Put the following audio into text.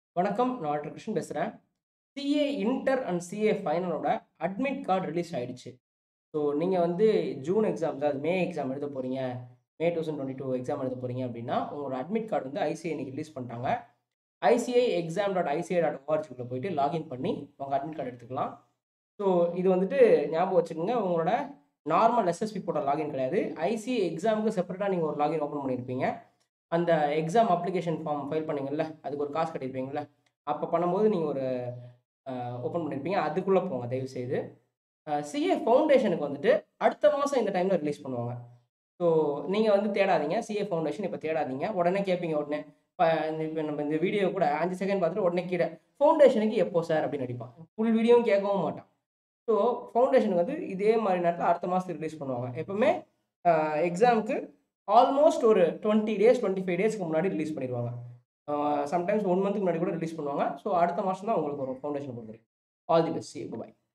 வணக்கம். நான் டாக்டர் கிருஷ்ணன் பேசுறேன். சிஏ இன்டர் அண்ட் சிஏ ஃபைனலோட அட்மிட் கார்டு ரிலீஸ் ஆயிடுச்சு. ஸோ நீங்க வந்து ஜூன் எக்ஸாம் அதாவது மே எக்ஸாம் எழுத போறீங்க. மே 2022 எக்ஸாம் எழுத போறீங்க அப்படின்னா, உங்களோட அட்மிட் கார்டு வந்து ஐசிஐ இன்னைக்கு ரிலீஸ் பண்ணிட்டாங்க. ICIexam.ici.org போயிட்டு லாகின் பண்ணி உங்க அட்மிட் கார்டு எடுத்துக்கலாம். ஸோ இது வந்துட்டு ஞாபகம் வச்சுக்கோங்க. உங்களோட நார்மல் எஸ்எஸ்பி போட்ட லாகின் கிடையாது. ஐசிஐ எக்ஸாமுக்கு செப்பரேட்டா நீங்க ஒரு லாகின் ஓப்பன் பண்ணியிருப்பீங்க. அந்த எக்ஸாம் அப்ளிகேஷன் ஃபார்ம் ஃபைல் பண்ணீங்கல்ல, அதுக்கு ஒரு காசு கட்டியிருப்பீங்கல்ல, அப்போ பண்ணும்போது நீங்க ஒரு ஓப்பன் பண்ணியிருப்பீங்க. அதுக்குள்ள போங்க தயவுசெய்து. சிஏ ஃபவுண்டேஷனுக்கு வந்துட்டு அடுத்த மாசம் இந்த டைம்ல ரிலீஸ் பண்ணுவாங்க. ஸோ நீங்க வந்து தேடாதீங்க. சிஏ ஃபவுண்டேஷன் இப்ப தேடாதீங்க. உடனே கேட்பீங்க உடனே. இப்ப நம்ம இந்த வீடியோ கூட 5 செகண்ட் பார்த்துட்டு உடனே கீழ ஃபவுண்டேஷனுக்கு எப்போ சார் அப்படின்னு அடிப்பான். ஃபுல் வீடியோவும் கேட்கவும் மாட்டான். ஸோ ஃபவுண்டேஷனுக்கு வந்து இதே மாரி நேரத்தில அடுத்த மாசத்துக்கு ரிலீஸ் பண்ணுவாங்க. எப்பவுமே எக்ஸாமுக்கு ஆல்மோஸ்ட் ஒரு 20 டேஸ், 25 டேஸ்க்கு முன்னாடி ரிலீஸ் பண்ணிருவாங்க. சம்டைம்ஸ் 1 மந்த்க்கு முன்னாடி கூட ரிலீஸ் பண்ணுவாங்க. ஸோ அடுத்த மாசம் தான் உங்களுக்கு வரும் ஃபவுண்டேஷன் பொறுத்தவரைக்கும். All the best. See you. By.